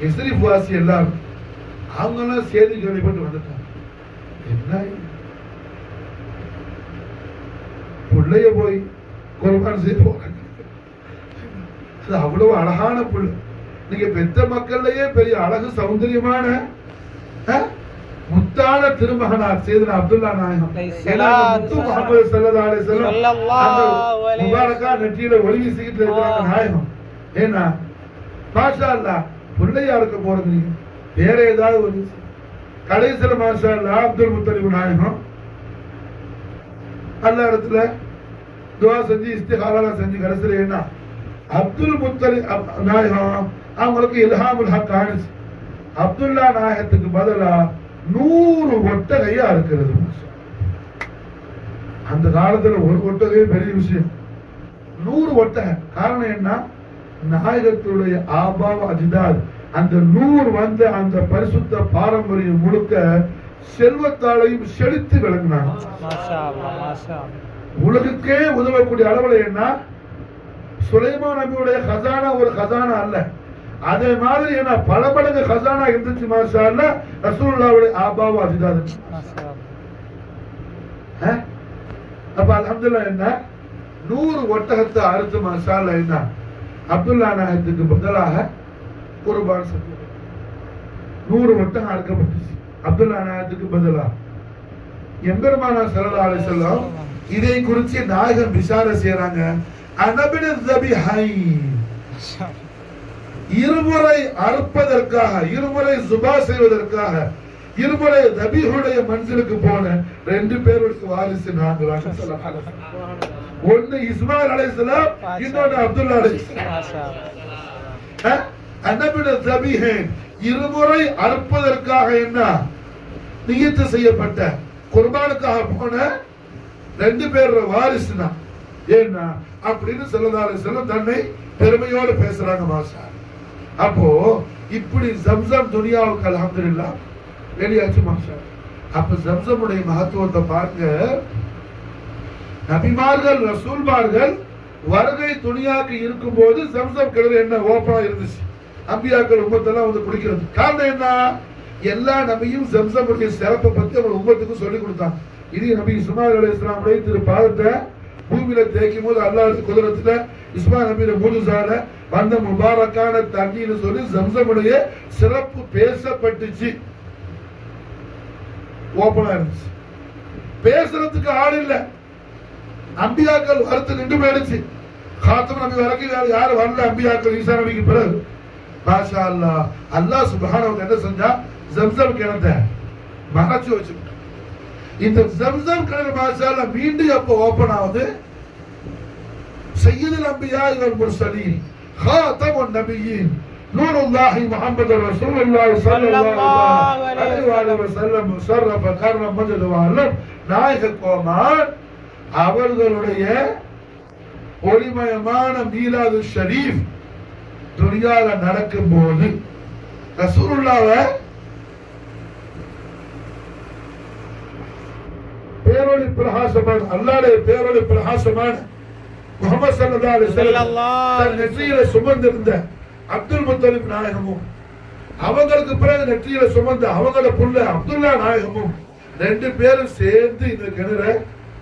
எஸ்ரிஃப் வாசி எல்லாரும் அவங்கெல்லாம் செய்தி கேள்விப்பட்டு வந்துட்டாங்க. என்ன பிள்ளைய போய் குர்பான் செய்ய போறாங்க. அது அவ்வளவு அழகான பிள்ளை. நீங்க பெத்த மக்கள்லயே பெரிய அழகு சௌந்தரியமான முத்தான திருமகனார் செய்தன அப்துல்லா நாயகம் முஹம்மது ஸல்லல்லாஹு அலைஹி வஸல்லம் அந்த முபாரக்கா நெற்றியில ஒளி வீசிக்கிட்டு இருக்கிறாங்க நாயகம். ஏன்னா மாஷா அல்லாஹ் பிள்ளையா இருக்க போறது நீங்க வேற ஏதாவது ஒரு கடைசியில மாஷா அல்லாஹ் அப்துல் முத்தலிப் நாயகம் அல்லா இடத்துல துவா செஞ்சு இஸ்திகாரா செஞ்சு கடைசியில என்ன அப்துல் முத்தலிப் நாயகம் அவங்களுக்கு இல்ஹாமுல் ஹக் ஆனிச்சு. அப்துல்லா நாயகத்துக்கு பதிலா 100 ஒட்டகையா இருக்கிறது. அந்த காலத்துல ஒரு ஒட்டகை பெரிய விஷயம். 100 ஒட்டகை. காரணம் என்ன? நாயகத்துடைய ஆபாவ அஜிதாத் அந்த 100 வந்த அந்த பரிசுத்த பாரம்பரியம் முழுக்க செல்வத்தாலையும் செழித்து விளங்கினாங்க. உலகுக்கே உதவக்கூடிய அளவுல என்ன சுலைமான் நபியுடைய கசானா ஒரு கசானா அல்ல, அதே மாதிரி என்ன பல மடங்கு கசானா இருந்துச்சு. மாஷா அல்லாஹ் ரசூலுல்லாஹ்வுடைய ஆபாவ அஜிதாத். அப்ப அல்ஹம்துலில்லாஹ் என்ன 100 ஒட்டகத்தை அறுத்து மாஷா அல்லாஹ் என்ன அப்துல்லா நாயகத்துக்கு பதிலாக குர்பான் செஞ்சது. 100 ஒட்டகம் அறுக்கப்பட்டுச்சு அப்துல்லா நாயகத்துக்கு பதிலாக. எம்பெருமானார் ஸல்லல்லாஹு அலைஹி வஸல்லம் இதை குறித்து நாயகம் பிஷாரா செய்றாங்க. அனபின் ذبيحين இருமுறை அறுப்பதற்காக இருமுறை சுபா செய்வதற்காக இருமுறை தபீஹுடைய மன்சிலுக்கு போன 2 பேருக்கு வாரிசு நாங்களாக சொல்லலாம். ஒன்னு இஸ்மாயில் அலைஹிஸ்ஸலாம், இன்னொன்னு அப்துல்லா அலைஹிஸ்ஸலாம். அனபின் ذبيحين இருமுறை அறுப்பதற்காக என்ன நியத்து செய்யப்பட்ட குர்பானுக்காக போன 2 பேர் வாரிசுனா ஏன்னா அப்படின்னு ஸல்லல்லாஹு அலைஹி வஸல்லம் தன்னை பெருமையோடு பேசுறாங்க மாஷா. அப்போ இப்படி ஜம்சம் துனியாவுக்கு அல்ஹம்துலில்லாஹ் வெளியாச்சு மாஷா. அப்ப ஜம்சமுடைய மகத்துவத்தை பாருங்க. நபிமார்கள் ரசூல்மார்கள் வருகை துனியாக்கு இருக்கும் போது ஜம்சம் கிணறு என்ன ஓப்பனா இருந்துச்சு. அம்பியாக்கள் உம்மத்தெல்லாம் வந்து குடிக்கிறது. காரணம் என்ன? எல்லா நபியும் ஜம்சமுடைய சிறப்பை பத்தி அவங்க உம்மத்துக்கு சொல்லி கொடுத்தாங்க. இது நபி இஸ்மாயில் அலைஹிஸ்ஸலாமுடைய திரு பாதத்தை பூமியில தேய்க்கும் போது அல்லாஹ் குதிரத்துல இஸ்மாயில் நபியோட முதுசால வந்த முபாரக்கான தண்ணீர் சொல்லி ஜம்சமுடைய சிறப்பு பேசப்பட்டுச்சு. ஓப்பனா இருந்துச்சு. பேசுறதுக்கு ஆள் இல்ல. அம்பியாக்கள் வரத்து நின்று போயிடுச்சு. காத்தம் நபி வரைக்கும் வேற யாரும் வரல. அம்பியாக்கள் ஈசா நபிக்கு பிறகு மாஷா அல்லாஹ் அல்லாஹ் சுப்ஹானஹு வ தஆலா என்ன செஞ்சா ஜம்சம் கிணத்தை மறைச்சு வச்சுக்கிட்டு இந்த ஜம்சம் கிணறு மாஷா அல்லாஹ் மீண்டும் எப்ப ஓபன் ஆகுது? சய்யிதுல் அன்பியா வல் முர்சலீன் காத்தமுன் நபியீன் நூருல்லாஹி முஹம்மது ரசூலுல்லாஹி ஸல்லல்லாஹு அலைஹி வஸல்லம் முஷர்ரஃப கர்ரம் மஜ்து வஅலம் நாயக கோமான் அவர்களுடைய ஒளிமயமான மீலாது ஷரீஃப் துனியால நடக்கும் போது ரசூலுல்லாஹ்வை பேரொளி பிரகாசமான அல்லாஹ்வுடைய பேரொளி பிரகாசமான முஹம்மது ஸல்லல்லாஹு அலைஹி வஸல்லம் தன் நெற்றியில சுமந்திருந்த அப்துல் முத்தலிப் நாயகமும் அவங்களுக்கு பிறகு நெற்றியில சுமந்த அவங்களோட புள்ள அப்துல்லா நாயகமும் 2 பேரும் சேர்ந்து இந்த கிணறை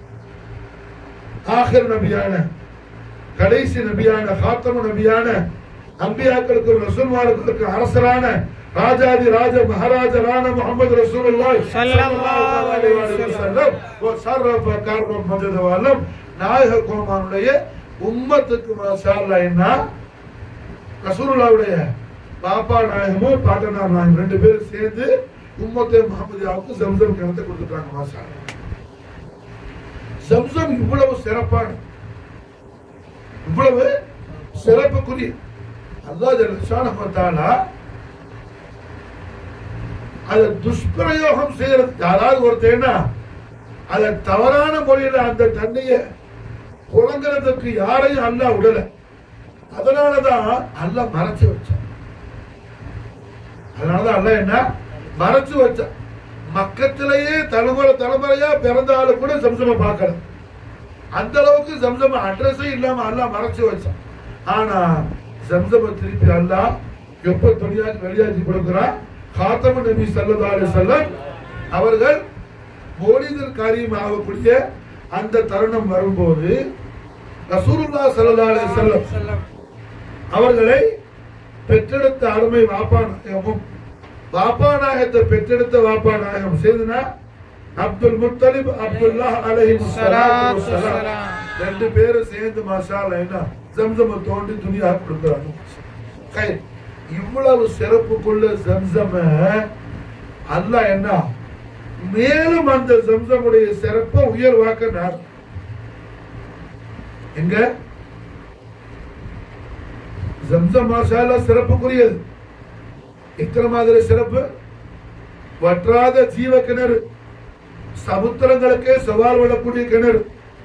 ஆகிர் நபியான கடைசி நபியான காத்தமு நபியான அம்பியாக்களுக்கு ரசூல்மார்களுக்கு அரசரான ராஜாதி ராஜ மகாராஜரான முஹம்மது ரசூலுல்லாஹி ஸல்லல்லாஹு அலைஹி வஸல்லம் வஸர்ரஃப கர்ரம் மஜது வஅலம் நாயக கோமானுடைய உம்மத்துக்கு மாஷா அல்லாஹ் என்ன ரசூலுல்லாஹ்வுடைய பாப்பா நாயகமும் பாட்டனார் நாயகம் 2 பேரும் சேர்ந்து உம்மத்தே முஹம்மதியாவுக்கு ஜம்சம் கிணத்தை கொடுத்துட்டாங்க மாஷா அல்லாஹ். ஜம்சம் இவ்வளவு சிறப்பான இவ்வளவு சிறப்புக்குரிய அல்லாஹ் ஜல்ல ஷானஹு வ தஆலா அதை துஷ்பிரயோகம் செய்யறது யாராவது ஒருத்தேன்னா அதை தவறான முறையில் அந்த தண்ணியை புழங்குறதுக்கு யாரையும் அல்லாஹ் விடல. அதனாலதான் அல்லாஹ் மறைச்சு வச்சான். அதனாலதான் அல்லாஹ் என்ன மறைச்சு வச்சான். மக்கத்திலேயே தலைமுறையா பிறந்த ஆளு கூட ஜம்சம பார்க்கல. அந்த அளவுக்கு ஜம்சம அட்ரஸே இல்லாம அல்லாஹ் மறைச்சு வச்சான். ஆனா ஜம்சம திருப்பி அல்லாஹ் எப்ப துனியாக்கு வெளியாக்கி கொடுக்கிறான்? காத்தம நபி ஸல்லல்லாஹு அலைஹி வஸல்லம் அவர்கள் மௌலிதுல் கரீம் ஆகக்கூடிய அந்த தருணம் வரும்போது ரசூலுல்லாஹ் ஸல்லல்லாஹு அலைஹி வஸல்லம் அவர்களை பெற்றெடுத்த அருமை வாப்பாநாயகமும் வாப்பாநாயகத்தை பெற்றெடுத்த வாப்பாநாயகம் செய்தனா அப்துல் முத்தலிப் அப்துல்லாஹ் அலைஹிஸ்ஸலாத்து வஸ்ஸலாம் ரெண்டு பேரும் சேர்ந்து மாஷா அல்லாஹ் என்ன ஜம்ஸம் தோண்டி துணியா கொடுக்குறாங்க. இவ்வளவு சிறப்புக்குள்ள ஜம்ஸம் அல்லாஹ் என்ன மேலும் அந்த ஜம்ஸமுடைய சிறப்பை உயர்வாக்க நாடு. எங்க ஜம்ஸம் மாஷா அல்லாஹ் சிறப்புக்குரியது. எத்தனை மாதிரி சிறப்பு? வற்றாத ஜீவ கிணறு, சமுத்திரங்களுக்கே சவால் விடக்கூடிய கிணறு,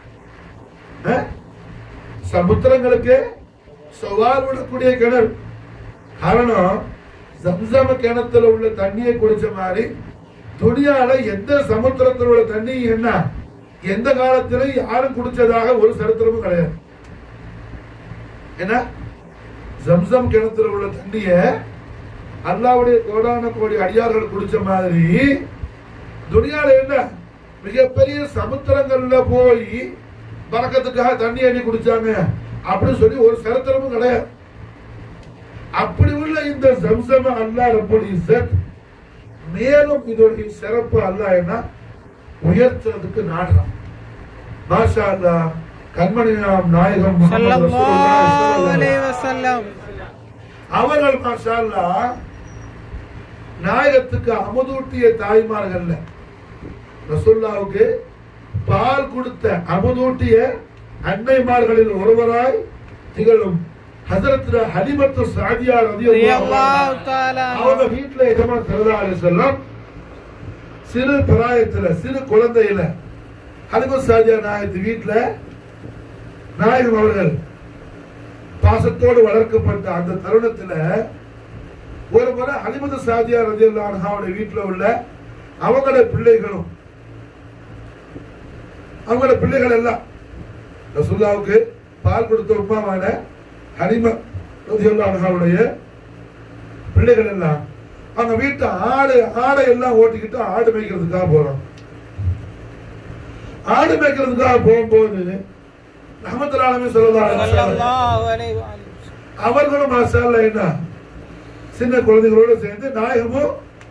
சமுத்திரங்களுக்கே சவால் விடக்கூடிய கிணறு. காரணம் ஜம்ஸம் கிணத்துல உள்ள தண்ணியை குடிச்ச மாதிரி துணியால எந்த சமுத்திரத்தில் உள்ள தண்ணி என்ன எந்த காலத்திலும் யாரும் குடிச்சதாக ஒரு சரித்திரமும் கிடையாது. என்ன ஜம்ஸம் கிணத்துல உள்ள தண்ணிய அல்லாஹ்வுடைய கோடான கோடி அடியார்கள் குடிச்ச மாதிரி துனியால என்ன மிகப்பெரிய சமுத்திரங்கள்ல போய் பறக்கத்துக்காக தண்ணி அள்ளி குடிச்சாங்க அப்படின்னு சொல்லி ஒரு சரித்திரமும் கிடையாது. அப்படி உள்ள இந்த ஜம்ஸம் அல்லாஹ் ரப்பல் இஸ்ஸத் மேலும் இதோடைய சிறப்பு அல்லாஹ் என்ன உயர்த்துறதுக்கு நாடுறான். மாஷா அல்லாஹ். கண்மணி நாயகம் ஸல்லல்லாஹு அலைஹி வஸல்லம் அவர்கள் மாஷா அல்லாஹ் நாயகத்துக்கு அமுதூட்டிய தாய்மார்கள், ரசூலுல்லாஹ்வுக்கு பால் கொடுத்த அமுதூட்டிய அன்னைமார்களில் ஒருவராய் திகழும் ஹஜ்ரத் ஹலிமத்து சாதியா ரலியல்லாஹு தஆலா அவங்க வீட்ல எஜமான் ஸல்லல்லாஹு அலைஹி வஸல்லம் சிறு பிராயத்துல சிறு குழந்தையில ஹலிமத்து சாதியா நாயகத்து வீட்ல நாயகம் அவர்கள் பாசத்தோடு வளர்க்கப்பட்ட அந்த தருணத்துல ஒரு முறை ஹலிமத்து சாதியா ரலியல்லாஹு அன்ஹாவுடைய வீட்டுல உள்ள அவங்களுடைய பிள்ளைகள் எல்லாம் ரசூலுல்லாஹ்வுக்கு பால் கொடுத்த உம்மாவான ஹலிமா ரலியல்லாஹு அன்ஹாவுடைய பிள்ளைகள் எல்லாம் அவங்க வீட்டு ஆடை எல்லாம் ஓட்டிக்கிட்டு ஆடு மேய்க்கிறதுக்காக போறோம். ஆடு மேய்க்கிறதுக்காக போகும்போது ரஹ்மத்துல் ஆலமீன் ஸல்லல்லாஹு அலைஹி வஸல்லம் அவர்களும் மாஷா அல்லாஹ் என்ன சின்ன குழந்தைகளோடு சேர்ந்து நாயகமும்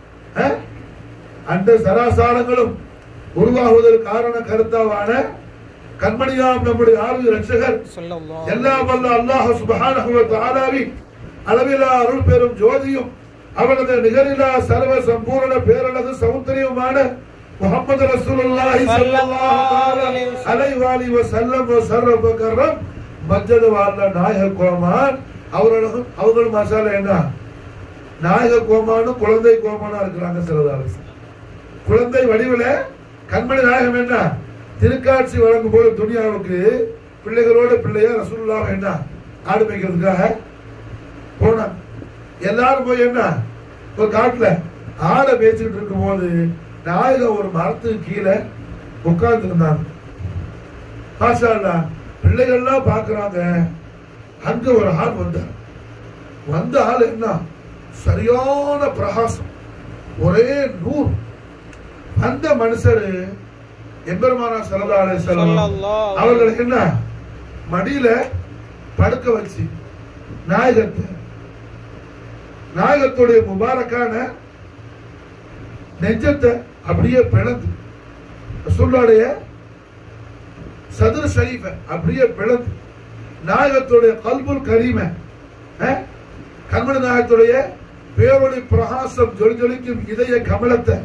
அந்த சராசாரங்களும் உருவாகுவதற்கு காரண கருத்தாவான கண்மணியாம் நம்முடைய ஆர்வ ரட்சகர் எல்லாம் வல்ல அல்லாஹ் சுப்ஹானஹு வ தஆலாவின் அளவிலா அருள் பெரும் ஜோதியும் அவனது நிகரிலா சர்வ சம்பூர்ண பேரழகு சௌந்தரியமான முஹம்மது ரசூலுல்லாஹி ஸல்லல்லாஹு அலைஹி வஸல்லம் வஸர்ரஃப கர்ரம் மஜ்ஜத வால்ல நாயக கோமான் அவர்கள் மாஷா அல்லாஹ் என்ன நாயக கோமானும் குழந்தை கோமானா இருக்கிறாங்க. சிலதால குழந்தை வடிவில கண்மணி நாயகம் என்ன திருக்காட்சி வழங்கும் போது துனியாவுக்கு பிள்ளைகளோட பிள்ளையா ரசூலுல்லாஹ் என்ன ஆடு மேய்க்கிறதுக்காக போனாங்க. எல்லாரும் போய் என்ன ஒரு காட்டுல ஆடை மேய்ச்சிட்டு இருக்கும் போது நாயகம் ஒரு மரத்துக்கு கீழே உட்கார்ந்து இருந்தாங்க. மாஷா அல்லாஹ் பிள்ளைகள்லாம் பாக்குறாங்க. அங்க ஒரு ஆள் வந்தார். வந்த ஆள் என்ன சரியான பிரகாசம், ஒரே நூறு. அந்த மனுஷரு எம்பெருமானா ஸல்லல்லாஹு அலைஹி வஸல்லம் அவர்களுக்கு என்ன மடியில படுக்க வச்சு நாயகத்துடைய முபாரக்கான நெஞ்சத்தை அப்படியே பிளந்து ரசூலுல்லாஹ்வுடைய சதுர ஷரீஃப அப்படியே பிளந்து நாயகத்துடைய கல்புல் கரீம கண்மணி நாயகத்துடைய பேரொளி பிரகாசம் ஜொலி ஜொலிக்கும் இதய கமலத்தை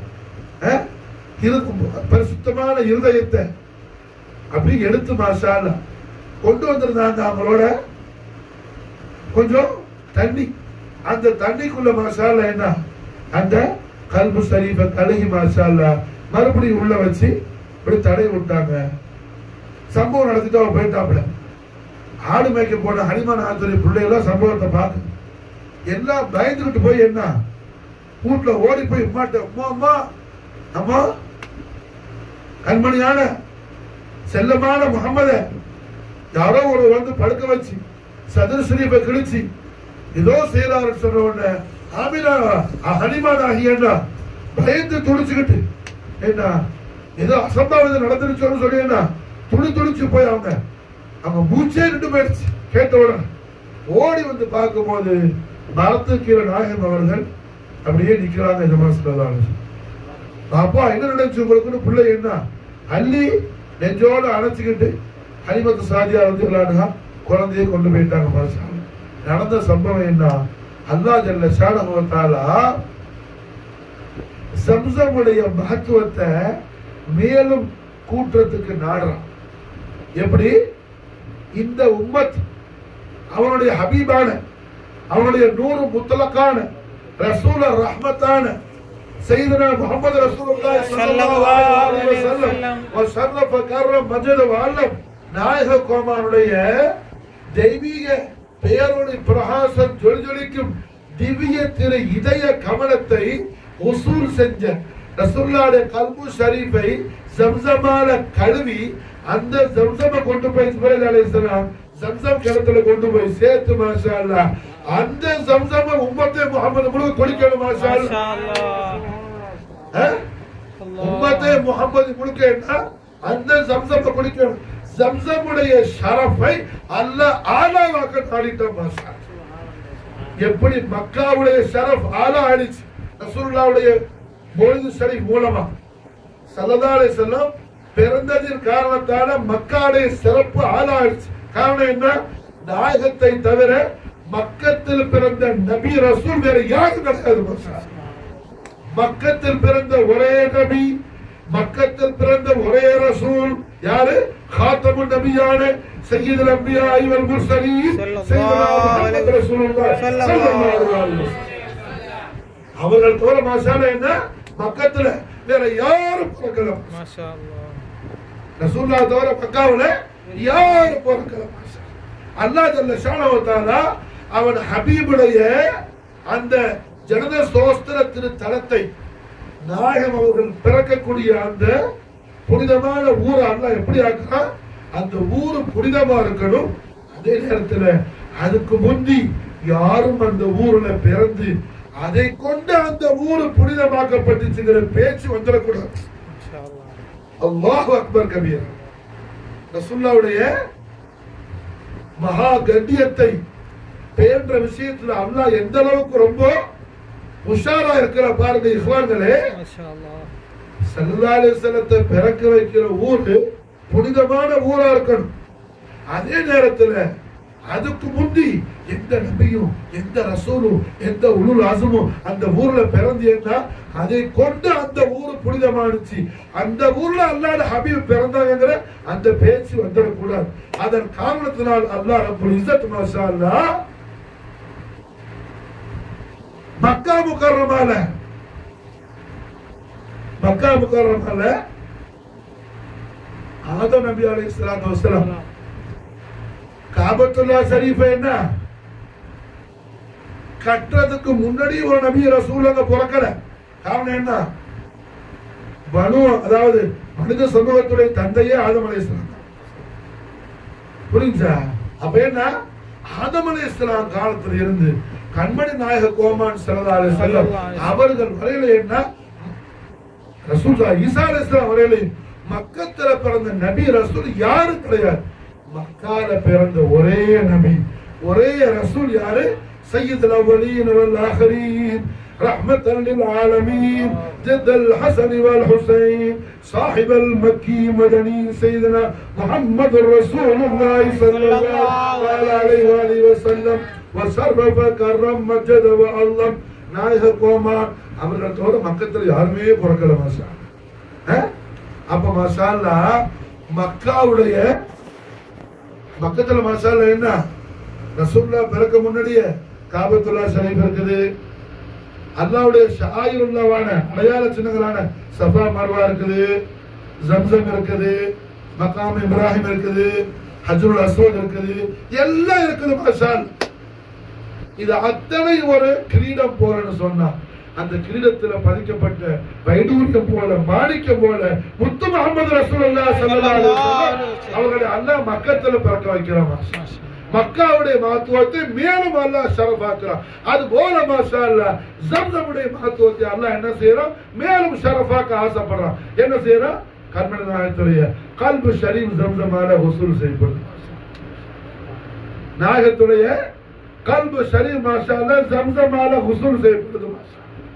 பரிசுத்தமான இருதயத்தை அப்படி எடுத்து மாஷா அல்லாஹ் கொண்டு வந்திருந்தாங்க. அவங்களோட கொஞ்சம் தண்ணி, அந்த தண்ணிக்குள்ள மாஷா அல்லாஹ் என்ன அந்த கல்பு ஷரீஃப கழுகி மாஷா அல்லாஹ் மறுபடியும் உள்ள வச்சு இப்படி தடை விட்டாங்க. சம்பவம் நடத்திட்டு அவன் போயிட்டாப்ல. ஆடு மேய்க்க போன ஹலிமா நாயகத்துடைய பிள்ளைகளாம் சம்பவத்தை பார்க்க எல்லாம் பயந்துகிட்டு போய் என்ன வீட்டுல ஓடி போய் உமாட்ட உமா அம்மா கண்மணியான செல்லமான முகமத யாரோ ஒரு வந்து படுக்க வச்சு சதுர ஷரீஃபை கிழிச்சு ஏதோ செய்யறாரு சொன்ன உடனே ஆமினா ஹலிமான் ஆகியன்னா பயந்து துடிச்சுக்கிட்டு என்ன ஏதோ அசம்பாவிதம் நடந்துருச்சோன்னு சொல்லி என்ன துடிச்சு போய் அவங்க மூச்சே நின்று போயிடுச்சு. கேட்ட உடனே ஓடி வந்து பார்க்கும்போது மரத்து கீழே நாயகம் அவர்கள் அப்படியே நிக்கிறாங்க. இந்த மாசம் அப்பா என்ன நினைச்சு உங்களுக்குன்னு பிள்ளை என்ன அள்ளி நெஞ்சோட அணைச்சுக்கிட்டு ஹலிமத்து சாதியா வந்து விளையாடுங்க குழந்தைய கொண்டு போயிட்டாங்க. மாசம் நடந்த சம்பவம் என்ன, அல்லாஹ் ஜல்ல ஷானஹு வ தஆலா சம்சமுடைய மகத்துவத்தை மேலும் கூற்றத்துக்கு நாடுறான். எப்படி இந்த உம்மத் அவனுடைய ஹபீபான அவனுடைய நூறு முத்தலக்கான ரசூல ரஹ்மத்தான சையதுனா முஹம்மது ரசூலுல்லாஹி ஸல்லல்லாஹு அலைஹி வஸல்லம் வ ஷர்ரஃப கர்ரம் மஜத வ அலம் நாயக கோமானுடைய தெய்வீக பெயரோடு பிரகாசம் ஜொலிஜொலிக்கும் திவ்ய திரு இதய கமலத்தை உசூல் செஞ்ச ரசூலுல்லாஹ்வுடைய கல்பு ஷரீஃபை ஜம்ஸமால கழுவி அந்த ஜம்ஸம கொண்டு போய் ஜிப்ரீல் அலைஹிஸ்ஸலாம் ஜம்ஸம் கிணத்துல கொண்டு போய் சேர்த்து மாஷா அல்லாஹ் அந்த ஜம்ஸம உம்மத்தே முஹம்மது முழுக்க குடிக்கணும் மாஷா அல்லாஹ். உம்மத்தே முஹம்மது முழுக்க என்ன அந்த ஜம்ஸம குடிக்கணும். ஜம்ஸமுடைய ஷரஃபை அல்லாஹ் ஆலாவாக்க நாடிட்டான் மாஷா அல்லாஹ். எப்படி மக்காவுடைய ஷரஃப் ஆலா ஆடிச்சு ரசூலுல்லாஹ்வுடைய மௌலிது ஷரீஃப் மூலமா ஸல்லல்லாஹு அலைஹி வஸல்லம் பிறந்ததின் காரணத்தால மக்காவுடைய சிறப்பு ஆலா ஆடிச்சு. காரணம் என்ன, நாயகத்தை தவிர மக்கத்தில் பிறந்த நபி ரசூல் வேற யாரும் கிடையாது. மக்கத்தில் பிறந்த ஒரே நபி, மக்கத்தில் பிறந்த ஒரே ரசூல் யாரு? காத்தமுன் நபியான சய்யிதுல் அன்பியா வல் முர்சலீன் சய்யிதுனா முஹம்மது ரசூலுல்லாஹ் ஸல்லல்லாஹு அலைஹி வஸல்லம். அவர்கள் தவிர மாஷாஅல்லா என்ன மக்கத்துல வேற யாரும் பிறக்கல. மாஷாஅல்லா ரசூலுல்லாஹ் தவிர மக்காவுல யாரும் பிறக்கல. அல்லாஹ் ஜல்ல ஷானஹு வ தஆலா அவன் ஹபீபுடைய அந்த ஜனத ஸ்தோத்திர திரு தலத்தை நாயகம் அவர்கள் பிறக்கக்கூடிய அந்த புனிதமான ஊரை அல்லாஹ் எப்படி ஆக்குறான், அந்த ஊரு புனிதமா இருக்கணும். அதே நேரத்தில் அதுக்கு முந்தி யாரும் அந்த ஊர்ல பிறந்து அதை கொண்டு அந்த ஊரு புனிதமாக்கப்பட்டுச்சுங்கிற பேச்சு வந்துடக்கூடாது. அல்லாஹு அக்பர் கபீர். ரசூலுல்லாஹ்வுடைய மகா கண்ணியத்தை பேன்ற விஷயத்துல அல்லாஹ் எந்த அளவுக்கு ரொம்ப உஷாரா இருக்கிற பாருங்க இஸ்லாம்களே. ஸல்லல்லாஹு அலைஹி வஸல்லத்தை பிறக்க வைக்கிற ஊரு புனிதமான ஊரா இருக்கணும். அதே நேரத்துல அதுக்கு முந்தி எந்த நபியும் எந்த ரசூலும் எந்த உலுல் அஸமும் அந்த ஊர்ல பிறந்தேன்னா அதை கொண்டு அந்த ஊரு புனிதமானுச்சு. அந்த ஊர்ல அல்லாஹ்வுடைய ஹபீப் பிறந்தாங்கங்கிற அந்த பேச்சு வந்துடக்கூடாது. அதன் காரணத்தினால் அல்லாஹ் ரப்பல் இஸ்ஸத் மாஷா அல்லாஹ் மக்கா முக்கர்ரமால ஆதம் நபி அலைஹிஸ்ஸலாத்து வஸலாம் காபத்துல்லாஹ் ஷரீஃப் என்ன கட்டுறதுக்கு முன்னாடி ஒரு நபி ரசூல் அங்க பிறக்கல. காரணம் என்ன, பனு அதாவது மனித சமூகத்துடைய தந்தையே ஆதம் அலைஹிஸ்ஸலாம். புரிஞ்சா? அப்ப என்ன ஆதம் அலைஹிஸ்ஸலாம் காலத்துல இருந்து கண்மணி நாயக கோமான் ஸல்லல்லாஹு அலைஹி வஸல்லம் அவர்கள் வரையில என்ன ரசூலுல்லாஹ் ஈசா அலைஹிஸ்ஸலாம் வரையில மக்கத்துல பிறந்த நபி ரசூல் யாரும் கிடையாது. மக்கால பிறந்த ஒரே நபி ஒரே ரசூல் யாரு? சய்யிதுல் அவ்வலீன் வல் ஆகிரீன் ரஹ்மத்தன் லில் ஆலமீன் ஜத்தல் ஹஸன் வல் ஹுசைன் சாஹிபல் மக்கி மதனி சய்யிதுனா முஹம்மதுர் ரசூலுல்லாஹி ஸல்லல்லாஹு அலைஹி வஸல்லம் வஸர்ரஃப கர்ரம் மஜத வ அல்லம். நாயக கோமான் அவர்களோட மக்கத்துல யாருமே பிறக்கல மாஷா. அப்ப மாஷா அல்லாஹ் மக்காவுடைய மக்கத்துல மாஷா அல்லாஹ் என்ன ரசூலுல்லாஹ் பிறக்க முன்னாடியே காபத்துல்லாஹ் ஷரீஃப் இருக்குது. அல்லாஹ்வுடைய ஷாயிருல்லாஹ்வான அடையாள சின்னங்களான சஃபா மர்வா இருக்குது, ஜம்ஸம் இருக்குது, மகாம் இப்ராஹிம் இருக்குது, ஹஜ்ருல் அஸ்வத் இருக்குது, எல்லாம் இருக்குது மாஷா அல்லாஹ். இது அத்தனை ஒரு கிரீடம் போலன்னு சொன்னா அந்த கிரீடத்துல பதிக்கப்பட்ட வைடூரியம் போல மாணிக்கம் போல முத்து முஹம்மது ரசூலுல்லாஹ் ஸல்லல்லாஹு அலைஹி வஸல்லம் அவர்களை அல்லாஹ் மக்கத்துல பிறக்க வைக்கிறான். மக்காவுடைய மகத்துவத்தை மேலும் அல்லாஹ் ஷரஃபாக்குறான். அது போல மாஷா அல்லாஹ் ஜம்சமுடைய மகத்துவத்தை அல்லாஹ் என்ன செய்யறான், மேலும் ஷரஃபாக்க ஆசைப்படுறான். என்ன செய்யறான், கண்மணி நாயகத்துடைய கல்பு ஷரீஃப் ஜம்சமால வசூல் செய்யப்படுது. நாயகத்துடைய கல்பு ஷரீஃப் மாஷா அல்லாஹ் ஜம்சமால வசூல் செய்யப்படுது. மாஷா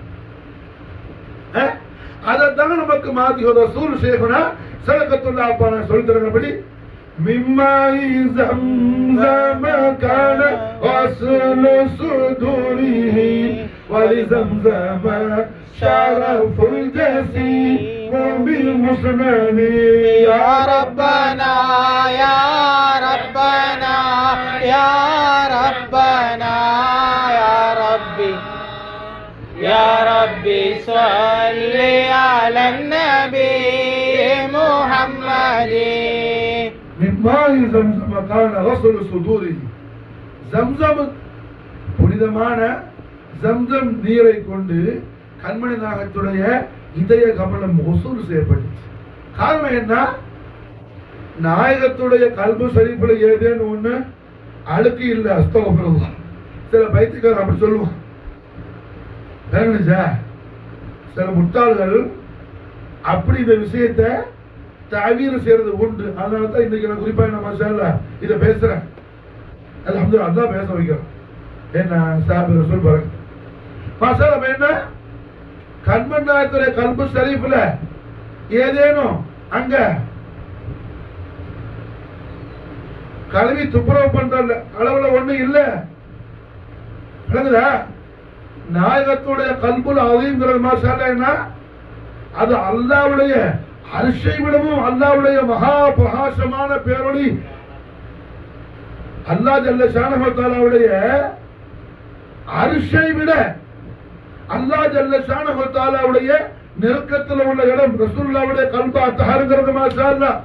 அதைத்தான் நமக்கு மாத்தி ரசூல் ஷேகுனா சதகத்துல்லாஹ் அப்பான சொல்லி தரபடி மிம்மாயி ஜம்ஸம் கான வஸ்லு சுதூரிஹி வலி ஜம்ஸம் ஷரஃபுல் ஜஸீம் பில் முஸ்னனி யா ரப்பனா யா ரப்பனா யா ரப்பனா யா ரப்பி யா ரப்பி ஸல்லி அலன் நபி முஹம்மதி மிம்மாயி ஜம்ஸம் கான வஸ்லு சுதூரிஹி ஜம்ஸம் புனிதமான ஜம்ஸம் நீரை கொண்டு கண்மணி நாயகத்துடைய இதய கமலம் வசூல் செய்யப்பட்டுச்சு. காரணம் என்ன, நாயகத்துடைய கல்பு ஷரீஃப்ல ஏதேன்னு ஒண்ணு அழுக்கு இல்ல. அஸ்தக்ஃபிருல்லாஹ். சில பைத்தியக்காரர் அப்படி சொல்லுவான். சில முட்டாள்கள் அப்படி இந்த விஷயத்தை தவீர் செய்யறது உண்டு. அதனாலதான் இன்னைக்கு நான் குறிப்பா என்ன மாஷா அல்லாஹ் இதை பேசுறேன். அல்ஹம்துலில்லாஹ் அல்லாஹ் பேச வைக்கிறோம். என்ன சாஹிப் ரசூல் பரக் மாஷா அல்லாஹ் என்ன கண்மணி நாயகத்துடைய கல்பு ஷரீஃப்ல ஏதேனும் அங்க கல்வி துப்புரவு பண்ற அளவுல ஒண்ணு இல்ல. விளங்குதா? நாயகத்துடைய கல்புல் அதீம்ங்கிறது மாஷா அல்லாஹ் என்ன, அது அல்லாஹ்வுடைய அர்ஷை விடவும் அல்லாஹ்வுடைய மகா பிரகாசமான பேரொளி. அல்லாஹ் ஜல்ல ஷானஹு வ தஆலாவுடைய அர்ஷை விட அல்லாஹ் ஜல்ல ஷானஹு வ தஆலாவுடைய நெருக்கத்தில் உள்ள இடம் ரசூலுல்லாஹ்வுடைய கல்பு அத்ஹார்ங்கிறது மாஷா அல்லாஹ்.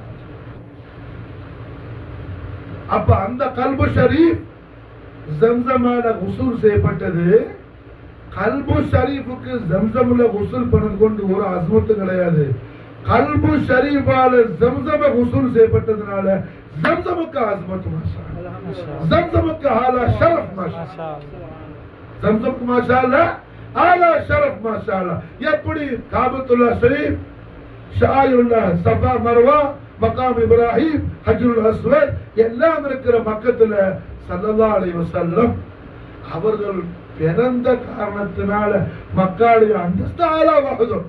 அப்ப அந்த கல்பு ஷரீஃப் ஜம்ஸமால குஸ்ல் செய்யப்பட்டது. கல்பு ஷரீஃபுக்கு ஜம்ஸம்ல குஸ்ல் பண்ணது கொண்டு ஒரு அஸ்மத்து கிடையாது. கல்பு ஷரீஃபால ஜம்ஸம குஸ்ல் செய்யப்பட்டதனால ஜம்ஸமுக்கு அஸ்மத் மாஷா அல்லாஹ். ஜம்ஸமுக்கு ஆலா ஷரஃப் மாஷா அல்லாஹ். ஜம்ஸமுக்கு மாஷா அல்லாஹ் ஆலா ஷரஃப் மாஷா அல்லாஹ். எப்படி காபத்துல்லாஹ் ஷரீஃப், ஷாயிருல்லாஹ், சஃபா மர்வா, மகாம் இப்ராஹிம், ஹஜ்ருல் அஸ்வத் எல்லாம் இருக்கிற மக்கத்துல ஸல்லல்லாஹு அலைஹி வஸல்லம் அவர்கள் பிறந்த காரணத்தினால மக்களுடைய அந்தஸ்து ஆளாவாகுதோ.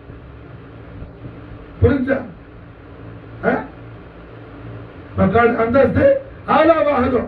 புரிஞ்சா? மக்களுடைய அந்தஸ்து ஆளாவாகுதோ.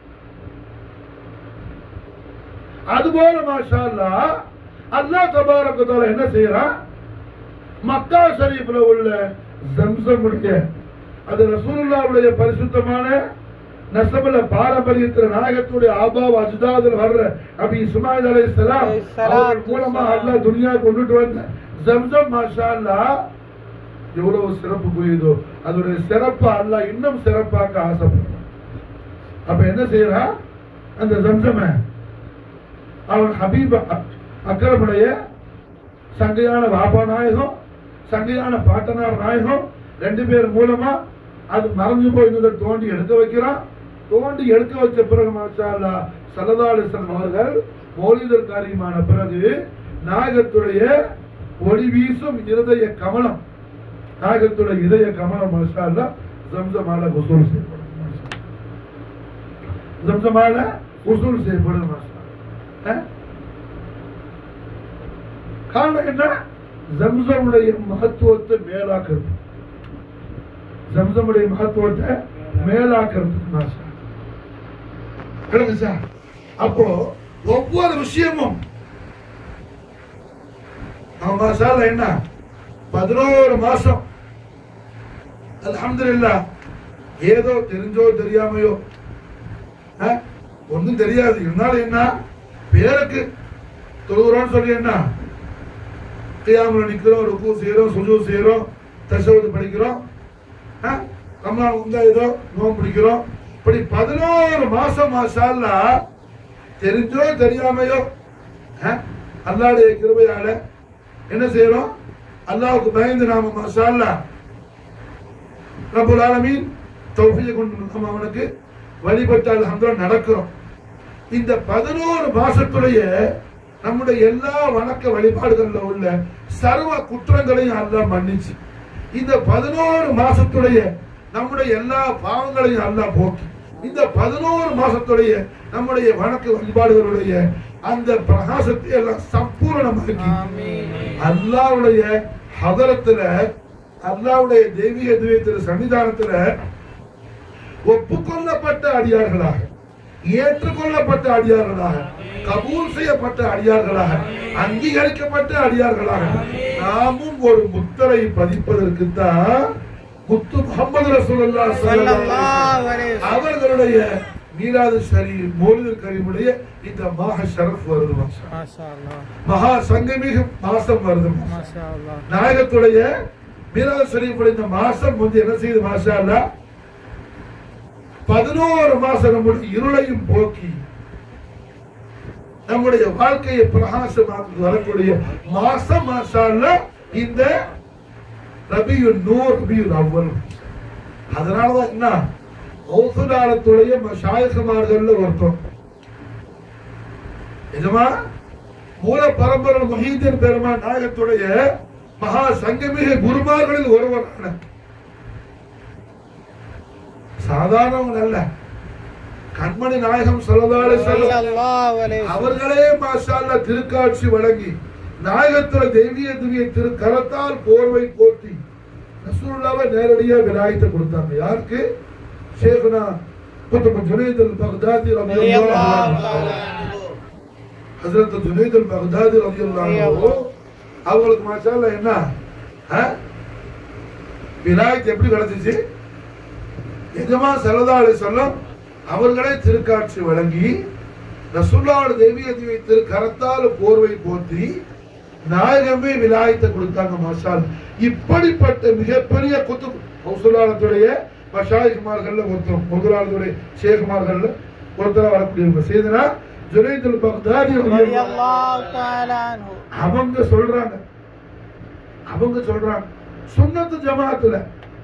அதுபோல மாஷா அல்லாஹ் அல்லாஹ் தபாரக வ தஆலா என்ன செய்யறான், மக்கா ஷரீஃப்ல உள்ள ஜம்ஸமுடைய அது ரசூலுல்லாஹ்வுடைய பரிசுத்தமான நஸபுல பாரம்பரியத்துல நாயகத்துடைய ஆபாவ அஜ்தாதுல வர்ற நபி இஸ்மாயில் அலைஹிஸ்ஸலாம் அவர்கள் மூலமா அல்லாஹ் துனியா கொண்டுட்டு வந்த ஜம்ஸம் மாஷா அல்லாஹ் எவ்வளவு சிறப்பு புரியுதோ அதோட சிறப்பு அல்லாஹ் இன்னும் சிறப்பாக்க ஆசைப்படுறான். அப்ப என்ன செய்யறான், அந்த ஜம்ஸம அவன் ஹபீப் அக்ரமுடைய சங்கையான வாப்பா நாயகம், சங்கையான பாட்டனார் நாயகம் ரெண்டு பேர் மூலமா அது மறைஞ்சு போய் தோண்டி எடுக்க வைக்கிறான். தோண்டி எடுக்க வச்ச பிறகு மாஷா அல்லாஹ் ஸல்லல்லாஹு அலைஹி வஸல்லம் அவர்கள் மௌலிதுல் கரீமான பிறகு நாயகத்துடைய ஒளி வீசும் இருதய கமலம், நாயகத்துடைய இதய கமலம் மாஷா அல்லாஹ் ஜம்ஸமால வசூல் செய்யப்படும். ஜம்ஸமால வசூல் செய்யப்படும் மாஷா அல்லாஹ். காரணம் என்ன, ஜம்ஸமுடைய மகத்துவத்தை மேலாக்குறது. ஜம்ஸமுடைய மகத்துவத்தை மேலாக்குறதுக்கு மாஷா அல்லாஹ். அப்போ ஒவ்வொரு விஷயமும் மாஷா அல்லாஹ் என்ன 11 மாசம் அல்ஹம்துலில்லாஹ் ஏதோ தெரிஞ்சோ தெரியாமையோ ஒன்றும் தெரியாது இருந்தாலும் என்ன பேருக்கு தொழுகிறோம்னு சொல்லி என்ன கியாமுல நிக்கிறோம், ருக்கு செய்யறோம், சுஜூத் செய்யறோம், தஷஹுத் படிக்கிறோம், ரமலான் வந்தா ஏதோ நோன்பு பிடிக்கிறோம். இப்படி 11 மாசம் மாஷா அல்லாஹ் தெரிஞ்சோ தெரியாமையோ அல்லாஹ்வுடைய கிருபையால என்ன செய்யறோம், அல்லாஹ்வுக்கு பயந்து நாம மாஷா அல்லாஹ் ரப்புல் ஆலமீன் தௌஃபீக் கொண்டு அவனுக்கு வழிபட்டு அல்ஹம்துலில்லாஹ் நடக்கிறோம். இந்த 11 மாசத்துடைய நம்முடைய எல்லா வணக்க வழிபாடுகள்ல உள்ள சர்வ குற்றங்களையும் அல்லாஹ் மன்னிச்சு, இந்த 11 மாசத்துடைய நம்முடைய எல்லா பாவங்களையும் அல்லாஹ் போக்கி, இந்த 11 மாசத்துடைய நம்முடைய வணக்க வழிபாடுகளுடைய அந்த பிரகாசத்தை எல்லாம் சம்பூர்ணமாக்கி அல்லாஹ்வுடைய ஹதரத்துல, அல்லாஹ்வுடைய தெய்வீக திவ்ய சன்னிதானத்துல ஒப்புக்கொள்ளப்பட்ட அடியார்களாக, ஏற்றுக்கொள்ளப்பட்ட அடியார்களாக, கபூல் செய்யப்பட்ட அடியார்களாக, அங்கீகரிக்கப்பட்ட அடியார்களாக நாமும் ஒரு முத்திரை பதிப்பதற்கு தான் முத்து முஹம்மது ரசூலுல்லாஹ் ஸல்லல்லாஹு அலைஹி வஸல்லம் அவர்களுடைய மீலாது ஷரீஃப் மௌலிதுல் கரீமுடைய இந்த மாஹ ஷரஃப் வருது. மாஷாஅல்லாஹ். மகா சங்கமிகு மாசம் வருது. மாஷாஅல்லாஹ். நாயகத்துடைய மீலாது ஷரீஃபுடைய இந்த மாசம் வந்து என்ன செய்யுது? மாஷாஅல்லாஹ் 11 மாசம் நம்முடைய இருளையும் போக்கி நம்முடைய வாழ்க்கையை பிரகாசமாக்கி வரக்கூடிய மாசம் மாஷாஅல்லாஹ் இந்த ரபியுல் நூர், ரபியுல் அவ்வல். அதனாலதான் என்ன கௌசுலாலத்துடைய மஷாயிഖமார்கள்ல ஒருத்தர் நிஜமா மூல பரம்பரை முஹீதீன் பெருமான் நாயகத்துடைய மகா சங்கமிகு குருமார்களில் ஒருவரான சாதாரணவங்க அல்ல, கண்மணி நாயகம் ஸல்லல்லாஹு அலைஹி வஸல்லம் அவர்களே மாஷாஅல்லாஹ் திருக்காட்சி வழங்கி நாயகத்துடைய தெய்வீக திவ்ய திருக்கரத்தால் போர்வை போர்த்தி ரசூலுல்லாஹ்வை நேரடியா விலாயத்தை கொடுத்தாங்க. யாருக்கு? ஷேഖுனா குத்பு ஜுனைத் அல்-பக்தாதி ரலியல்லாஹு அன்ஹு. ஹஜ்ரத் ஜுனைத் அல்-பக்தாதி ரலியல்லாஹு அன்ஹு அவங்களுக்கு மாஷாஅல்லாஹ் என்ன விலாயத் எப்படி கிடைச்சிச்சு? எஜமா ஸல்லல்லாஹு அலைஹி வஸல்லம் அவர்களே திருக்காட்சி வழங்கி ரசூலுல்லாஹ்வுடைய தெய்வீக திவ்ய திருக்கரத்தால் போர்வை போர்த்தி நாயகமே விலாயத்தை கொடுத்தாங்க. மாஷாஅல்லாஹ். இப்படிப்பட்ட மிகப்பெரிய குத்துப் கௌசுலாலத்துடைய மஷாயிഖமார்கள்ல ஒருத்தர், முதலாளத்துடைய ஷேഖமார்கள்ல ஒருத்தர் வரக்கூடியவங்க சையதுனா ஜுனைத் அல்-பக்தாதி ரலியல்லாஹு தஆலா அன்ஹு. அவங்க சொல்றாங்க சுன்னத் ஜமாஅத்துல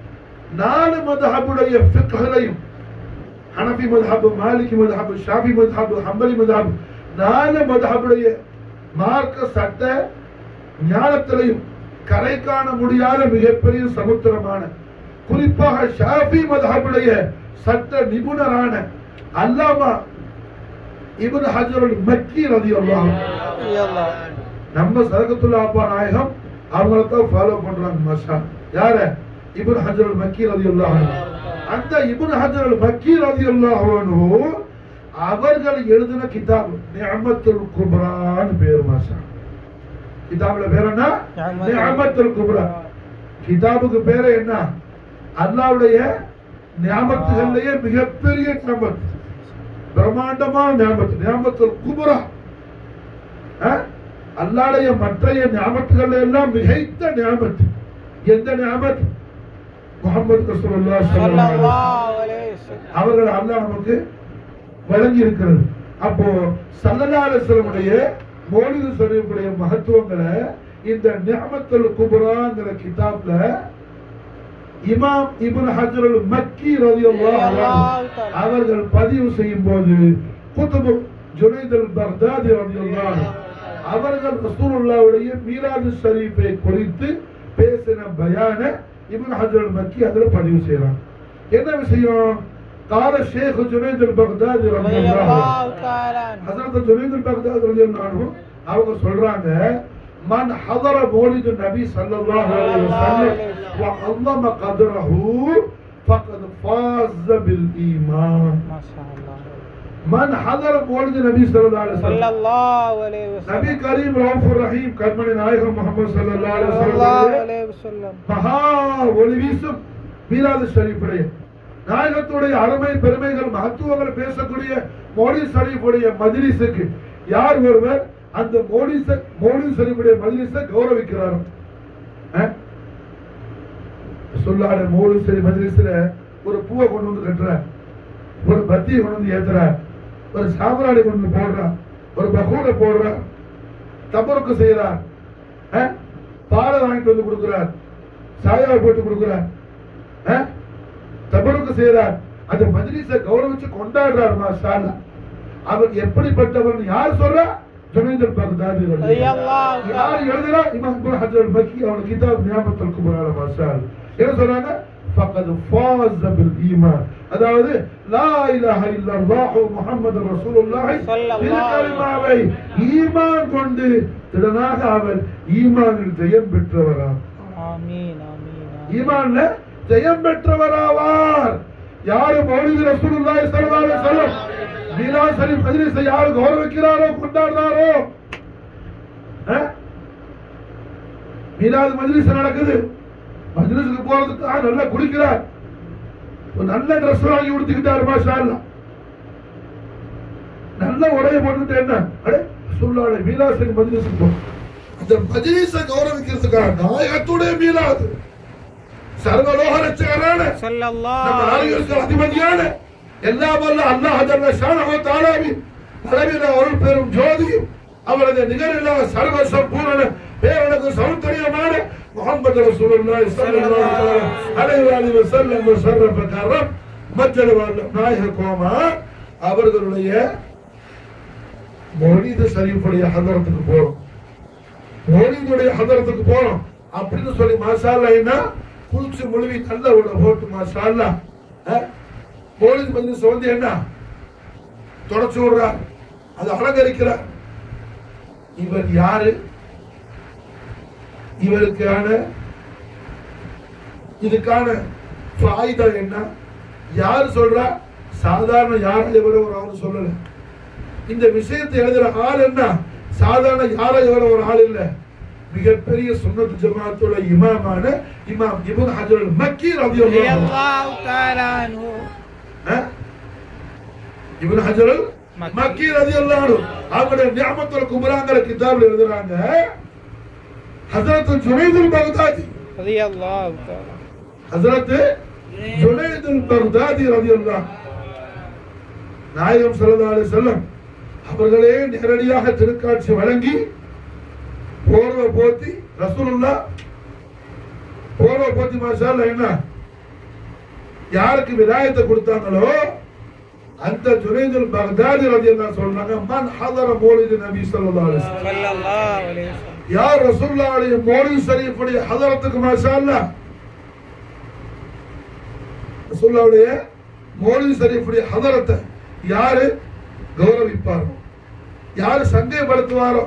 4 மذஹபுடைய ஃபிக்ஹ்லையும் ஹனஃபி மذஹப், மாலிகி மذஹப், ஷாஃபி மذஹப், ஹம்பலி மذஹப் 4 மذஹபுடைய மார்க்க சட்ட ஞானத்திலையும் கரை காண முடியாத மிகப்பெரிய சமுத்திரமான, குறிப்பாக ஷாஃபி மذஹபுடைய சட்ட நிபுணரான அல்லாமா இப்னு ஹஜர் அல்-மக்கி ரலியல்லாஹு அன்ஹு நம்ம சரகத்துல்லாஹ் அப்பா நாயகம் அவங்கள தான் ஃபாலோ பண்றாங்க. மாஷா யார? இப்னு ஹஜர் அல்-மக்கி ரலியல்லாஹு அன்ஹு. அந்த இப்னு ஹஜர் அல்-மக்கி ரலியல்லாஹு அன்ஹு அவர்கள் எழுதின கிதாப் நிஅமத்துல் குப்ரான்னு பேர். மாஷா கிதாபுல பேர் என்ன? நிஅமத்துல் குப்ரா. கிதாபுக்கு பேரு என்ன? அல்லாஹ்வுடைய நியாமத்துகளிலேயே மிகப்பெரிய நியாமத், பிரம்மாண்டமான நியாமத், நியாமத்துல் குப்ரா. அல்லாஹ்வுடைய மற்றைய நியாமத்துகள் எல்லாம் மிகைத்த நியாமத். எந்த நியாமத்? முஹம்மது ரசூலுல்லாஹ் ஸல்லல்லாஹு அலைஹி வஸல்லம் அவர்கள் அல்லாஹ் நமக்கு வழங்கி இருக்கிறது. அப்போ ஸல்லல்லாஹு அலைஹி வஸல்லமுடைய மௌலிது ஷரீஃபுடைய மகத்துவங்களை இந்த நிஅமத்துல் குப்ராங்கிற கிதாப்ல இமாம் இப்னு ஹஜர் அல்-மக்கி ரலியல்லாஹு அன்ஹு அவர்கள் பதிவு செய்யும் போது குத்பு ஜுனைத் அல்-பக்தாதி ரலியல்லாஹு அன்ஹு அவர்கள் ரசூலுல்லாஹ்வுடைய மீலாது ஷரீஃபை குறித்து பேசின பயான இப்னு ஹஜர் அல்-மக்கி அதுல பதிவு செய்றாங்க. என்ன விஷயம்? قال الشيخ جنيد البغدادي رضي الله تعالى عنه. حضرت جنيد البغدادي رضي الله عنه அவங்க சொல்றாங்க من حضر مولد النبي صلى الله عليه وسلم وعظم قدره فقد فاز بالإيمان. ما شاء الله. من حضر مولد النبي صلى الله عليه وسلم نبي كريم رؤوف الرحيم கண்மணி நாயகம் முஹம்மது ஸல்லல்லாஹு அலைஹி வஸல்லம் மகா ஒளி வீசும் மீலாது ஷரீஃபுடைய நாயகத்துடைய அருமை பெருமைகள் மகத்துவங்கள் பேசக்கூடிய மௌலிது ஷரீஃபுடைய மஜ்லிஸுக்கு யார் ஒருவர் அந்த மௌலிது ஷரீஃபுடைய மஜ்லிஸை கௌரவிக்கிறார், சொல்லாத மௌலிது ஷரீஃப் மஜ்லிஸ்ல ஒரு பூவை கொண்டு வந்து கட்டுறார், ஒரு பத்தியை கொண்டு வந்து ஏத்துறார், ஒரு சாம்பிராணி கொண்டு வந்து போடுறார், ஒரு பகூரை போடுறார், தபருக்கு செய்யறார், பாலை வாங்கிட்டு வந்து கொடுக்கிறார், சாயாவை போட்டு கொடுக்கிறார், தபருக்கு செய்யறார், அந்த மஜ்லிஸை கௌரவிச்சு கொண்டாடுறார் மாஷா அல்லாஹ். அவர் எப்படிப்பட்டவர் யார் சொல்றா? ஜுனைத் அல்-பக்தாதி ரலியல்லாஹு. யார் எழுதுறா? இமாம் இப்னு ஹஜர் அல்-மக்கி அவருடைய கிதாப் நியாமத்துல் குப்ரால மாஷா அல்லாஹ். என்ன சொல்றாங்க? ஃபகத் ஃபாஸ பில் ஈமான், அதாவது லா இலாஹ இல்லல்லாஹ் முஹம்மது ரசூலுல்லாஹி ஸல்லல்லாஹு ஈமான் கொண்டு திடனாக அவர் ஈமானில் ஜெயம் பெற்றவரா. ஆமீன் ஆமீன். ஈமான்ல ஜெயம் பெற்றவராவார். யாரு மௌலிது ரசூலுல்லாஹி ஸல்லல்லாஹு அலைஹி வஸல்லம் மீலாத் ஷரீஃப் மஜ்லிஸை யாரு கௌரவிக்கிறாரோ கொண்டாடுறாரோ, மீலாத் மஜ்லிஸ் நடக்குது, மஜ்லிஸுக்கு போறதுக்கு நல்லா குளிக்கிறார், ஒரு நல்ல ட்ரெஸ் வாங்கி உடுத்திக்கிட்டாரு மாஷா அல்லாஹ், நல்ல உடைய போட்டுட்டு என்ன அடே ரசூலுல்லாஹி மீலாத் ஷரீஃப் மஜ்லிஸுக்கு போ. அந்த மஜ்லிஸை கௌரவிக்கிறதுக்காக நாயகத்துடைய மீலாத் சர்வலோக ரட்சகரான நம்ம ஆளுகளுக்கு அதிபதியான எல்லாம் வல்ல அல்லாஹ் ஜல்ல ஷானஹு தஆலாவின் அளவில அருள் பெரும் ஜோதியும் அவரது நிகரில்லா சர்வ சம்பூர்ண பேரழகு சௌந்தரியமான முஹம்மது ரசூலுல்லாஹி ஸல்லல்லாஹு அலைஹி வஸல்லம் முஷர்ரஃப கரம் மஜ்ஜல் வல்ல நாயகமா அவர்களுடைய மௌலிது ஷரீஃபுடைய ஹதரத்துக்கு போறோம், மௌலிதுடைய ஹதரத்துக்கு போறோம் அப்படின்னு சொல்லி மாஷா அல்லாஹ் என்ன குளிச்சு முழுவி நல்ல உட போட்டு மாஷா அல்லாஹ் மௌலிது மஜ்லிஸ் வந்து என்ன தொடச்சு விடுறார், அது அலங்கரிக்கிறார். இவர் யாரு? இவருக்கான இதுக்கான ஃபாயிதா என்ன? யாரு சொல்றா? சாதாரண யாரை எவரோ ஒரு ஆள் சொல்லல. இந்த விஷயத்தை எழுதுற ஆள் என்ன சாதாரண யாரை எவரோ ஒரு ஆள் இல்ல, மிகப்பெரிய சுன்னத் ஜமாஅத்தோட இமாமான இமாம் இப்னு ஹஜர் அல்-மக்கி ரலியல்லாஹு தஆலா அன்ஹு. இப்னு ஹஜர் அல்-மக்கி ரலியல்லாஹு அன்ஹு அவருடைய நிஅமத்துல் குப்ராங்கற கிதாப்ல எழுதுறாங்க, ஹஜ்ரத் ஜுனைத் அல்-பக்தாதி ரலியல்லாஹு தஆலா, ஹஜ்ரத் ஜுனைத் அல்-பக்தாதி ரலியல்லாஹு நாயகம் ஸல்லல்லாஹு அலைஹி வஸல்லம் அவர்களே நேரடியாக திருக்காட்சி வழங்கி போர்வை போத்தி ரசூலுல்லாஹ் போர்வை போத்தி மாஷா அல்லாஹ் என்ன யாருக்கு விலாயத்தை கொடுத்தாங்களோ அந்த ஜுனைத் அல்-பக்தாதி ரலியல்லாஹு சொல்றாங்க, மன் ஹதர மௌலிது நபி ஸல்லல்லாஹு அலைஹி வஸல்லம், யார் ரசூலுல்லாஹ்வுடைய மௌலிது ஷரீஃபுடைய ஹதரத்துக்கு மாஷா அல்லாஹ் ரசூலுல்லாஹ்வுடைய மௌலிது ஷரீஃபுடைய ஹதரத்தை யாரு கௌரவிப்பாரோ, யாரு சந்தேகப்படுத்துவாரோ,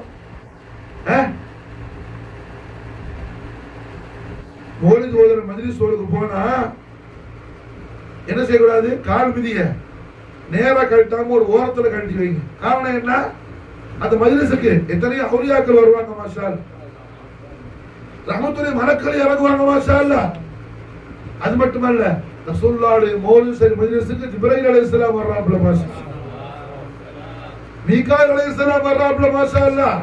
மௌலிது ஓதுற மஜ்லிஸ் போனா என்ன செய்யக்கூடாது? கால் மிதிய நேரா கழட்டாம ஒரு ஓரத்துல கழட்டி வைங்க. காரணம் என்ன? அந்த மஜ்லிஸுக்கு எத்தனையோ அவுலியாக்கள் வருவாங்க மாஷா அல்லாஹ், ரஹ்மத்துல்லாஹி மலக்கள் இறங்குவாங்க மாஷா அல்லாஹ். அது மட்டுமல்ல ரசூலுல்லாஹ்வுடைய மௌலிது ஷரீஃப் மஜ்லிஸுக்கு ஜிப்ரீல் அலைஹிஸ்ஸலாம் வர்றாப்ல மாஷா அல்லாஹ், மீகாயில் அலைஹிஸ்ஸலாம் வர்றாப்ல மாஷா அல்லாஹ்.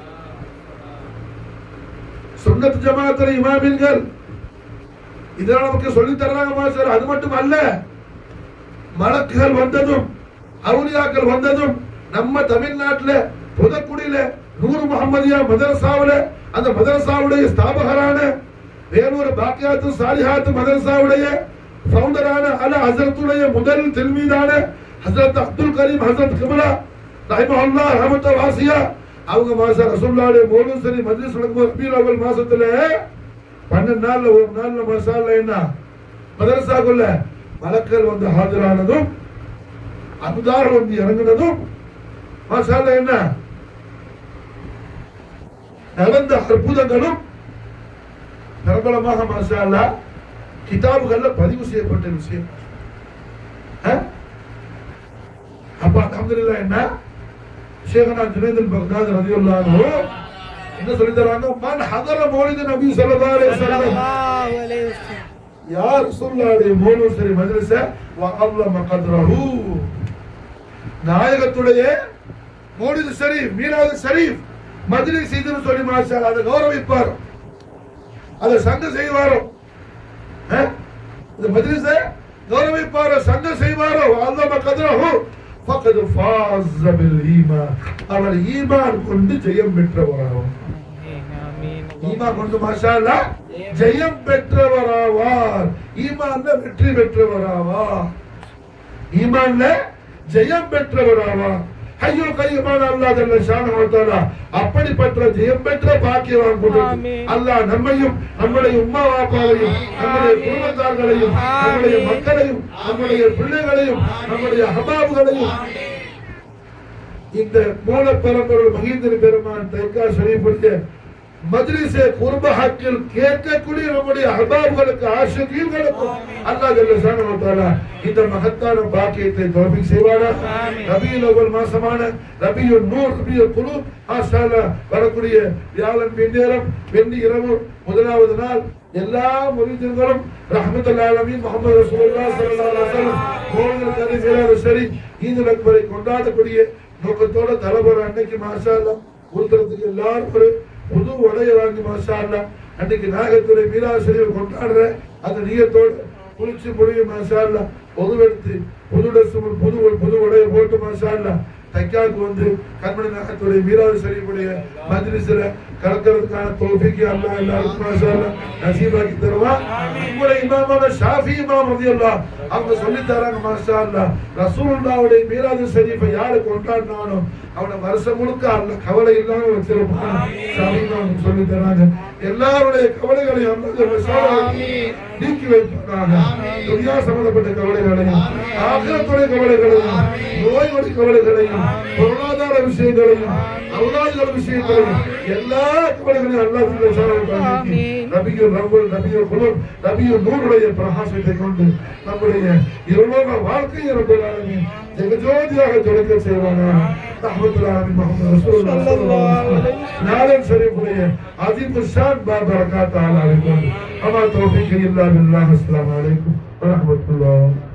சுன்னத் ஜமாஅத்துடைய இமாமின்கள் இதெல்லாம் நமக்கு சொல்லி தர்றாங்க மாஷா அல்லாஹ். அது மட்டும் அல்ல, மலக்குகள் வந்ததும் அவுலியாக்கள் வந்ததும் நம்ம தமிழ்நாட்டுல புதக்குடியில நூறு முஹம்மதியா மதரசாவுல அந்த மதரசாவுடைய ஸ்தாபகரான வேலூர் பாக்கியாத்து சாலிஹாத்து மதரசாவுடைய ஃபவுண்டரான அல ஹஸரத்துடைய முதல் தில்மீதான ஹஸரத் அப்துல் கரீம் ஹஸரத் கிப்லா ரஹிமஹுல்லாஹ் ரஹமத்த வாசியா அவங்க மாஷா ரசூலுல்லாஹ்வுடைய மௌலிது ஷரீஃப் மஜ்லிஸ் நடக்கும்போது ரபீஉல் அவ்வல் மாசத்துல 12 நாள்ல ஒரு நாள்ல மாஷா அல்லாஹ் என்ன மதரசாக்குள்ள மலக்கள் வந்து ஹாஜரானதும் அபுதார்கள் வந்து இறங்கினதும் மாஷா அல்லாஹ் என்ன நடந்த அற்புதங்களும் பிரபலமாக மாஷா அல்லாஹ் கிதாபுகள்ல பதிவு செய்யப்பட்ட விஷயம். அப்ப அல்ஹம்துலில்லாஹ் என்ன ஷேഖனா ஜுனைத் அல்-பக்தாதி ரலியல்லாஹு அன்ஹு என்ன சொல்லி தராங்க, மன் ஹதர மௌலிது நபி ஸல்லல்லாஹு அலைஹி வஸல்லம், யா ரசூலுல்லாஹ்வுடைய மௌலிது ஷரீஃப் மஜ்லிஸ வ அல்லாம கத்ரஹு, நாயகத்துடைய மௌலிது ஷரீஃப் மீலாது ஷரீஃப் மஜ்லிஸ் இதுன்னு சொல்லி மாஷா அல்லாஹ் அதை கௌரவிப்பார், அதை சங்க செய்வாரோ, இந்த மஜ்லிஸ கௌரவிப்பாரோ சங்க செய்வாரோ அல்லாம கத்ரஹு ஃபகத் ஃபாஸ பில் ஈமான், அவர் ஈமான் கொண்டு ஜெயம் பெற்றவராவார். ஈமான் கொண்டு மாஷா அல்லாஹ் ஜெயம் பெற்றவராவார், ஈமான்ல வெற்றி பெற்றவராவார். ஈமான்ல ஜெயம் பெற்றவராவார். ஹய்யுல் கய்யூமான அல்லாஹ் ஜல்ல ஷானஹு வ தஆலா அப்படிப்பட்ட ஜெயம் பெற்ற பாக்கியவான் கொடுத்து அல்லாஹ் நம்மையும் நம்முடைய உம்மா வாப்பாவையும் நம்முடைய குடும்பத்தார்களையும் நம்முடைய மக்களையும் நம்முடைய பிள்ளைகளையும் நம்முடைய அஹ்பாபுகளையும் இந்த மூல பரம்பரை மஹீந்திர பெருமான் தைக்கா ஷரீஃபுடைய மஜ்லிஸே குர்ப ஹக்கில் கேட்கக்கூடிய நம்முடைய அஹ்பாபுகளுக்கு ஆஷிகீன்களுக்கு அல்லாஹ் ஜல்ல ஷானஹு வ தஆலா இந்த மகத்தான பாக்கியத்தை தௌஃபீக் செய்வானாக. ரபியுல் அவ்வல் மாசமான ரபியுல் நூர் ரபியுல் குலூப் மாஷா அல்லாஹ் வரக்கூடிய வியாழன் பின்னேரம் வெள்ளி இரவு முதலாவது நாள் எல்லா முரீதுகளும் ரஹ்மத்துல் ஆலமீன் முஹம்மது ரசூலுல்லாஹ் ஸல்லல்லாஹு அலைஹி வஸல்லம் கோவில் கரி மிலாது ஷரீஃப் ஈதுல் அக்பரை கொண்டாடக்கூடிய நோக்கத்தோட தலைவர் அன்னைக்கு மாஷா அல்லாஹ் ஊர்தறதுக்கு எல்லாரும் ஒரு புது உடைய வாங்கி மாஷா அல்லாஹ் அன்னைக்கு நாகத்துறை மீலாது ஷரீஃப் கொண்டாடுற அந்த நியத்தோட குளிச்சு முடிய மாஷா அல்லாஹ் பொதுவெடுத்து புது ட்ரெஸ் புது உடைய போட்டு மாஷா அல்லாஹ் தைக்காவுக்கு வந்து கண்மணி நாகத்துடைய மீலாது ஷரீஃபுடைய மஜ்லிஸ்ல கலக்கிறதுக்கான தௌஃபீக் அல்லாஹ் எல்லாருக்கும் மாஷா அல்லாஹ் நசீபாக்கி தருவான். உங்களுடைய இமாமான ஷாஃபி இமாம் ரலியல்லாஹு அவங்க சொல்லி தராங்க மாஷா அல்லாஹ் ரசூலுல்லாஹ்வுடைய மீலாது ஷரீஃபை யாரு கொண்டாடினானோ அவனை வருஷம் முழுக்க அல்லாஹ் கவலை இல்லாம வச்சிருப்பான். ஷாஃபி இமாம் சொல்லி தராங்க. எல்லாருடைய கவலைகளையும் அல்லாஹ் நீக்கி வைப்பாங்க. துன்யா சம்பந்தப்பட்ட கவலைகளையும் ஆகிரத்துடைய கவலைகளையும் நோய்களுடைய கவலைகளையும் பொருளாதார விஷயங்களையும் அவுலாதுகள் விஷயங்களையும் எல்லா கவலைகளையும் அல்லாஹ் நபியுல் குலூப் நபியுல் நூருடைய பிரகாசத்தை கொண்டு நம்முடைய இருலோக வாழ்க்கையை ரப்பல் ஆலமீன் ஜெகஜோதியாக ஜொலிக்க செய்வானாக. ரஹ்மத்துல் ஆலமீன் முஹம்மது ரசூலுல்லாஹ் ஸல்லல்லாஹு அலைஹி வஸல்லம் நாலன் ஷரீஃபுடைய அஸீம் ஷான் பரக்காத் அலைஹி. அமா தௌஃபீக் இல்லா பில்லாஹ். அஸ்ஸலாமு அலைக்கும் வ ரஹ்மத்துல்லாஹ்.